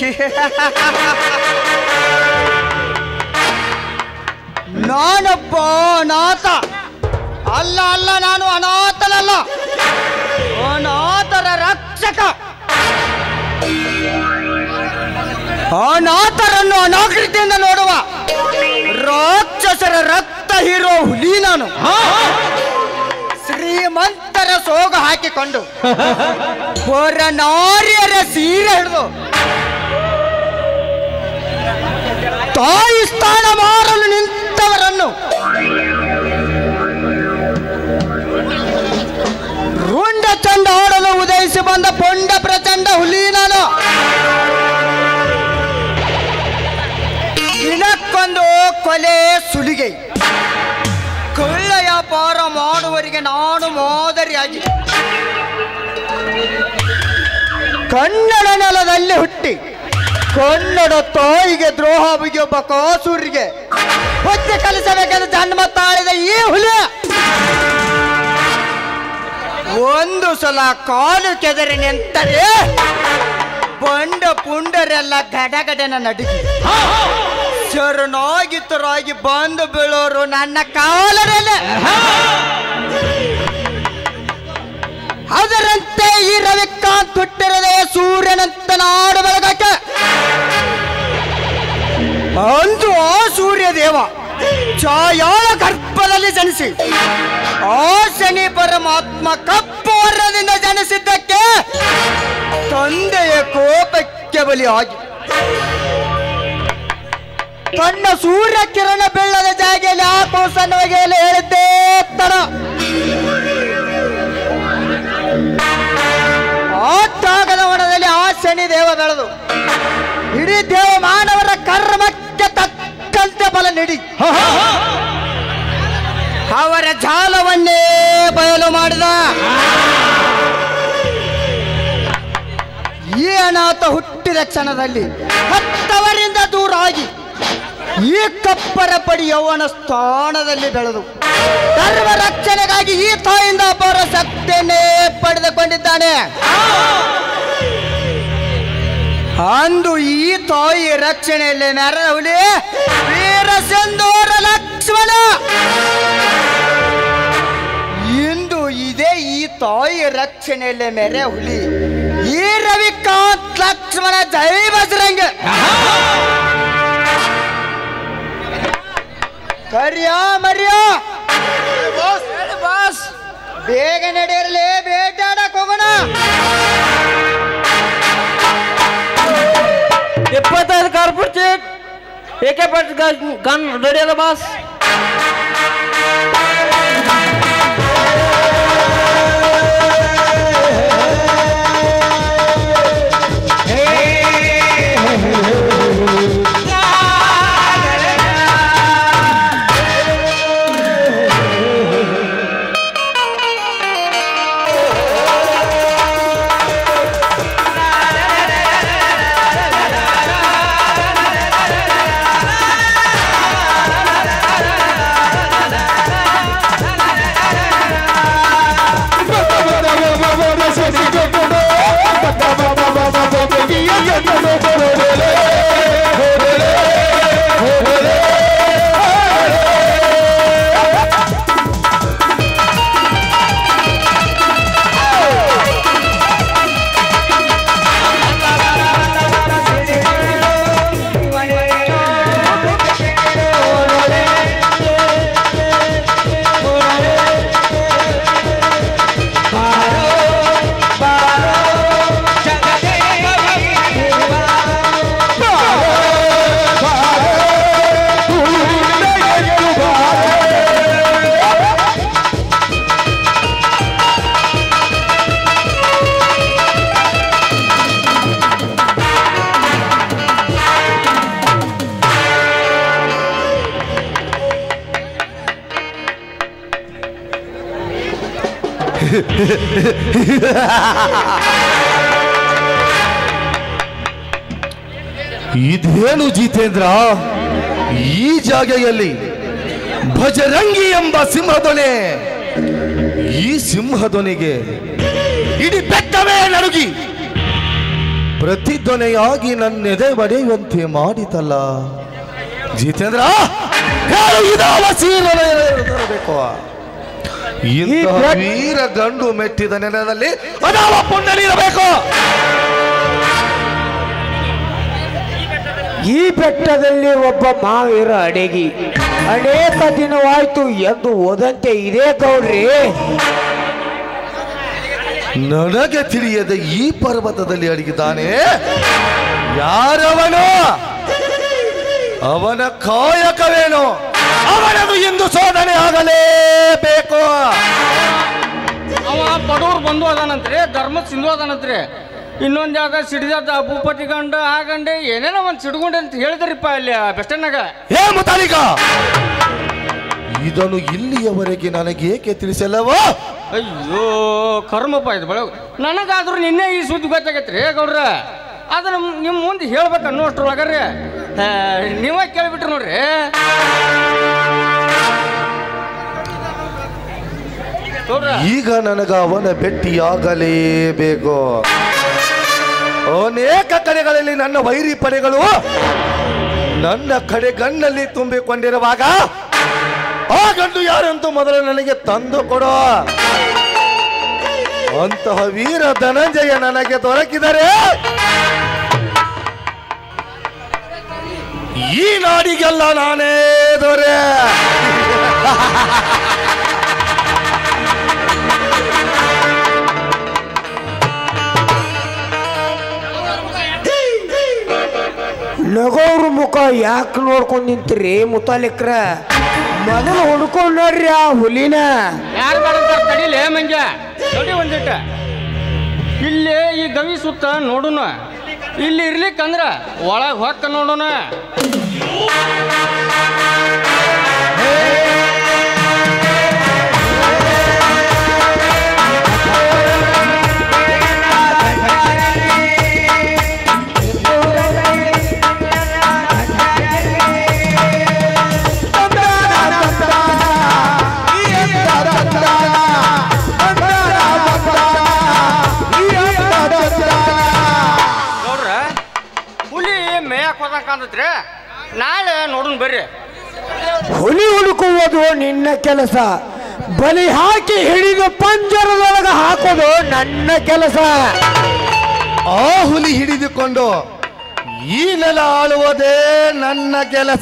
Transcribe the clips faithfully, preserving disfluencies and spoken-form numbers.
ನಾನೊಬ್ಬ ಅನಾಥ ಅಲ್ಲ ಅಲ್ಲ ನಾನು ಅನಾಥನಲ್ಲ, ಅನಾಥರ ರಕ್ಷಕ. ಅನಾಥರನ್ನು ಅನಾಕೃತಿಯಿಂದ ನೋಡುವ ರಾಕ್ಷಸರ ರಕ್ತ ಹೀರೋ ಹುಲಿ ನಾನು. ಶ್ರೀಮಂತರ ಸೋಗ ಹಾಕಿಕೊಂಡು ಹೊರ ನಾರಿಯರ ಸೀರೆ ಹಿಡಿದು ತಾಯಿ ಸ್ಥಾನ ಮಾರಲು ನಿಂತವರನ್ನು ರುಂಡ ಚಂಡ ಆಡಲು ಉದಯಿಸಿ ಬಂದ ಪೊಂಡ ಪ್ರಚಂಡ ಹುಲಿ ನಾನು. ದಿನಕ್ಕೊಂದು ಕೊಲೆ ಸುಲಿಗೆ ಕಳ್ಳ ವ್ಯಾಪಾರ ಮಾಡುವವರಿಗೆ ನಾನು ಮಾದರಿಯಾಗಿ ಕನ್ನಡ ನೆಲದಲ್ಲಿ ಹುಟ್ಟಿ ಕನ್ನಡ ತಾಯಿಗೆ ದ್ರೋಹ ಬಗೆಯೊಬ್ಬ ಕಾಸೂರಿಗೆ ಹೊತ್ತೆ ಕಲಿಸಬೇಕೆಂದು ಜನ್ಮ ತಾಳಿದ ಈ ಹುಲಿ ಒಂದು ಸಲ ಕಾಲು ಕೆದರಿ ನಿಂತರೆ ಬಂಡ ಪುಂಡರೆಲ್ಲ ಗಡಗಡನ ನಡುಗಿ ಶರಣಾಗಿತರಾಗಿ ಬಂದು ಬೀಳೋರು ನನ್ನ ಕಾಲರಲ್ಲೇ. ಅದರಂತೆ ಈ ರವಿಕಾಂತ್ ಹುಟ್ಟಿರದೆ ಸೂರ್ಯನಂತ ನಾಡು ಬೆಳಗಕ್ಕೆ ಅಂದು ಆ ಸೂರ್ಯ ದೇವ ಛಾಯಾಳ ಗರ್ಭದಲ್ಲಿ ಜನಿಸಿ ಆ ಶನಿ ಪರಮಾತ್ಮ ಕಪ್ಪು ವರ್ಣದಿಂದ ಜನಿಸಿದ್ದಕ್ಕೆ ತಂದೆಯ ಕೋಪಕ್ಕೆ ಬಲಿಯಾಗಿ ತನ್ನ ಸೂರ್ಯ ಕಿರಣ ಬೀಳದ ಜಾಗೆಯಲ್ಲಿ ಆ ಕೋಸನ್ನವಗೆಯಲ್ಲಿ ಹೇಳಿದ್ದೇ ತರ ಆ ತ್ಯಾಗದ ವನದಲ್ಲಿ ಆ ಶನಿ ದೇವ ಬೆಳೆದು ಇಡೀ ದೇವ ಮಾನವರ ಕರ್ಮಕ್ಕೆ ತಕ್ಕಂತೆ ಬಲ ನೀಡಿ ಅವರ ಜಾಲವನ್ನೇ ಬಯಲು ಮಾಡಿದ. ಈ ಅನಾಥ ಹುಟ್ಟಿದ ಕ್ಷಣದಲ್ಲಿ ಹತ್ತವರಿಂದ ದೂರ ಆಗಿ ಈ ಕಪ್ಪರ ಪಡಿ ಯೌವನ ಸ್ಥಾನದಲ್ಲಿ ಬೆಳೆದು ಧರ್ಮ ರಕ್ಷಣೆಗಾಗಿ ಈ ತಾಯಿಂದ ಅಪಾರ ಶಕ್ತಿಯನ್ನೇ ಪಡೆದುಕೊಂಡಿದ್ದಾನೆ. ಅಂದು ಈ ತಾಯಿ ರಕ್ಷಣೆಯಲ್ಲಿ ಮೆರೆದ ಹುಲಿ ವೀರ ಸಿಂಧೂರ ಲಕ್ಷ್ಮಣ. ಇಂದು ಇದೇ ಈ ತಾಯಿ ರಕ್ಷಣೆಯಲ್ಲಿ ಮೆರೆ ಹುಲಿ ಈ ರವಿಕಾಂತ್ ಲಕ್ಷ್ಮಣ ಜೈ ಬಜರಂಗ. ಕರಿಯ ಮರಿಯ ಬಾಸ್ ಬೇಗ ನಡೆಯರಲಿ, ಬೇಟಾಡಕ್ ಹೋಗೋಣ. ಇಪ್ಪತ್ತೈದು ಕಾರ್ಪುರ್ ಚೀಟ್ ಏಕೆ ಪಟ್ ಗನ್ ರೆಡಿ ಅದ ಬಾಸ್. ಇದೇನು ಜಿತೇಂದ್ರ, ಈ ಜಾಗೆಯಲ್ಲಿ ಭಜರಂಗಿ ಎಂಬ ಸಿಂಹಧ್ವನಿ. ಈ ಸಿಂಹಧ್ವನಿಗೆ ಇಡೀ ಬೆಟ್ಟವೇ ನಡುಗಿ ಪ್ರತಿಧ್ವನಿಯಾಗಿ ನನ್ನೆದೆ ಬಡಿಯುವಂತೆ ಮಾಡಿತಲ್ಲ ಜಿತೇಂದ್ರ, ಹೇಳು ಇದಾವ ಸೀರಬೇಕು. ಇಂತಹ ವೀರ ಗಂಡು ಮೆಟ್ಟಿದ ನೆಲದಲ್ಲಿ ಅದಾವ ಪುಣ್ಯಲಿ ಇರಬೇಕು. ಈ ಬೆಟ್ಟದಲ್ಲಿ ಒಬ್ಬ ಮಾವೀರ ಅಡಗಿ ಅನೇಕ ದಿನವಾಯ್ತು ಎಂದು ಓದಂತೆ ಇದೇ ಗೌಡ್ರಿ. ನನಗೆ ತಿಳಿಯದ ಈ ಪರ್ವತದಲ್ಲಿ ಅಡಗಿದ್ದಾನೆ. ಯಾರವನು? ಅವನ ಕಾಯಕವೇನು? ಅವನದು ಇಂದು ಶೋಧನೆ ಆಗಲೇಬೇಕು. ಅವ ಬಡವ್ರು ಬಂದು ಅದಾನಂತ್ರಿ, ಧರ್ಮದ ಸಿಂಧು ಅದಾನಂತ್ರಿ. ಇನ್ನೊಂದು ಯಾವ್ದ ಸಿಡಿದ ಭೂಪತಿ ಗಂಡ ಆ ಗಂಡೆ ಏನೇನೋ ಒಂದು ಸಿಡ್ಗೊಂಡೆ ಅಂತ ಹೇಳಿದ್ರಿಪ್ಪ ಅಲ್ಲಿ ಬೆಸ್ಟನ್ನಾಗ. ಏ ಮುತಾಲಿಕ, ಇದನ್ನು ಇಲ್ಲಿಯವರೆಗೆ ನನಗೆ ಏಕೆ ತಿಳಿಸಲ್ಲವೋ? ಅಯ್ಯೋ ಕರ್ಮಪ್ಪ ಇದು ಬೆಳಗ. ನನಗಾದ್ರೂ ನಿನ್ನೆ ಈ ಸುದ್ದಿ ಗೊತ್ತಾಗೈತ್ರಿ ಗೌಡ್ರ. ಅದನ್ನ ನಿಮ್ಮ ಮುಂದೆ ಹೇಳ್ಬೇಕು ಅನ್ನೋಷ್ಟ್ರೊಳಗರ್ರಿ ನೀವೇ ಕೇಳಿಬಿಟ್ರಿ ನೋಡ್ರಿ. ಈಗ ನನಗ ಅವನ ಭೇಟಿಯಾಗಲೇಬೇಕು. ಅನೇಕ ಕಡೆಗಳಲ್ಲಿ ನನ್ನ ವೈರಿ ಪಡೆಗಳು ನನ್ನ ಕಡೆ ಗಣ್ಣಲ್ಲಿ ತುಂಬಿಕೊಂಡಿರುವಾಗ ಆ ಗಂಡು ಯಾರಂತೂ ಮೊದಲು ನನಗೆ ತಂದು ಕೊಡೋ. ಅಂತಹ ವೀರ ಧನಂಜಯ ನನಗೆ ದೊರಕಿದರೆ ಈ ನಾಡಿಗೆಲ್ಲ ನಾನೇ ದೊರೆ. ನಗೋವ್ರ ಮುಖ ಯಾಕೆ ನೋಡ್ಕೊಂಡ್ ನಿಂತ್ರಿ ಮುತಾಲಿಕ್ರ? ಮೊದಲು ಹುಡ್ಕೊಂಡ್ ನೋಡ್ರಿ ಆ ಹುಲಿನ. ಯಾರು ಬೇಡ ತಡಿಲೇ ಮಂಜ, ನೋಡಿ ಒಂದಿಟ್ಟ ಇಲ್ಲಿ ಈ ಗವಿ ಸುತ್ತ ನೋಡುನ. ಇಲ್ಲಿ ಇರ್ಲಿಕ್ಕಂದ್ರ ಒಳಗೆ ಹೊಕ್ಕ ನೋಡೋಣ. ನಾಳೆ ನೋಡೋಣ ಬರ್ರಿ. ಹುಲಿ ಹುಡುಕುವುದು ನಿನ್ನ ಕೆಲಸ, ಬಲಿ ಹಾಕಿ ಹಿಡಿದು ಪಂಜರದೊಳಗ ಹಾಕೋದು ನನ್ನ ಕೆಲಸ. ಆ ಹುಲಿ ಹಿಡಿದುಕೊಂಡು ಈ ನೆಲ ಆಳುವುದೇ ನನ್ನ ಕೆಲಸ.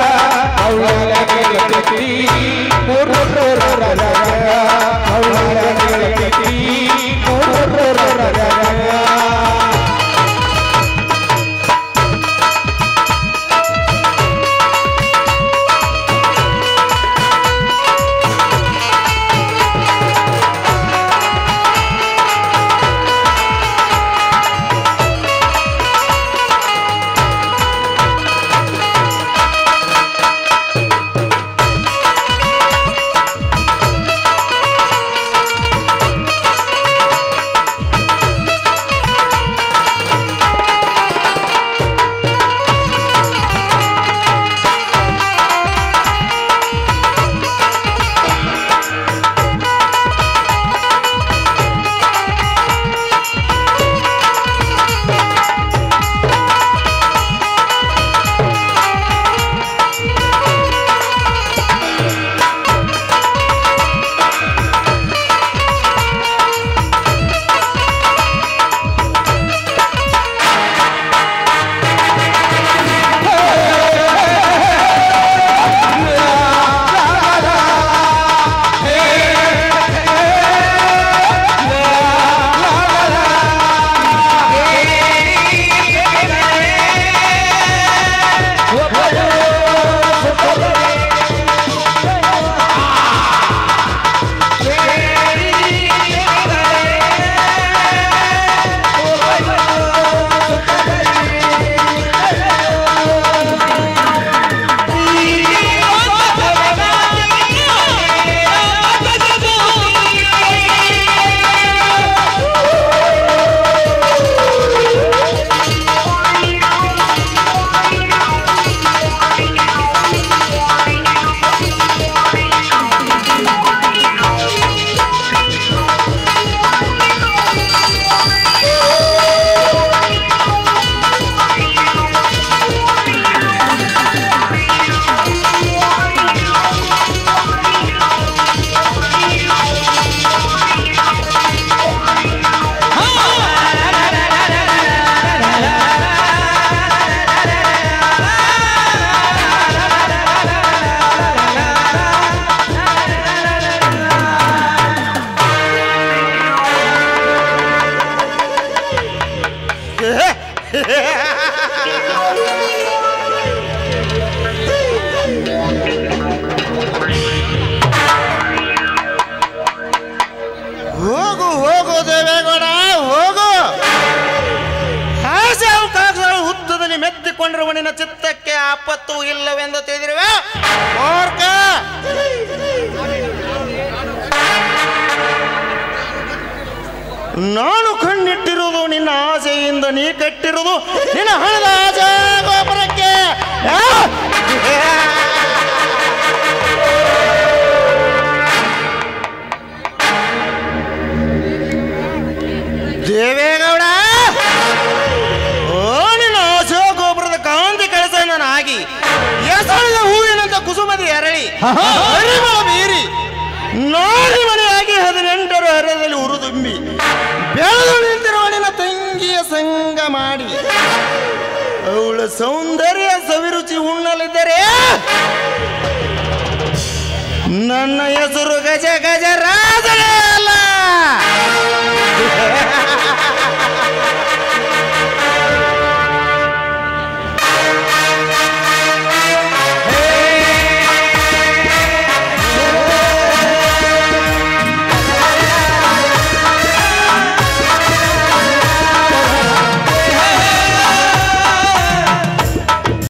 Oh, ನಿನ್ನ ಚಿತ್ತಕ್ಕೆ ಆಪತ್ತು ಇಲ್ಲವೆಂದು ತಿಳಿದಿರುವೆ ಮೂರ್ಖ. ನಾನು ಕಣ್ಣಿಟ್ಟಿರುವುದು ನಿನ್ನ ಆಸೆಯಿಂದ ನೀ ಕಟ್ಟಿರುವುದು ನಿನ್ನ ಹಣದ ಆಸೆ ಗೋಪುರಕ್ಕೆ. ದೇವೇಗೌಡ, ಓ ನಿನ್ನ ಆಸೆ ಗೋಪುರದ ಕಾಂತಿ ಕಳಸನಾಗಿ ಎಸಳಿದ ಹೂವಿನಂತ ಕುಸುಮದಿ ಅರಳಿ ಹರಿಮಳ ಬೀರಿ ನಾಡಿ ಮನೆಯಾಗಿ ಹದಿನೆಂಟರ ಹರದಲ್ಲಿ ಉರುದುಂಬಿ ಬೆಳೆದು ನಿಂತಿರುವ ನಿನ್ನ ತಂಗಿಯ ಸಂಗ ಮಾಡಿ ಅವಳ ಸೌಂದರ್ಯ ಸವಿರುಚಿ ಉಣ್ಣಲಿದ್ದರೆ ನನ್ನ ಹೆಸರು ಗಜಗ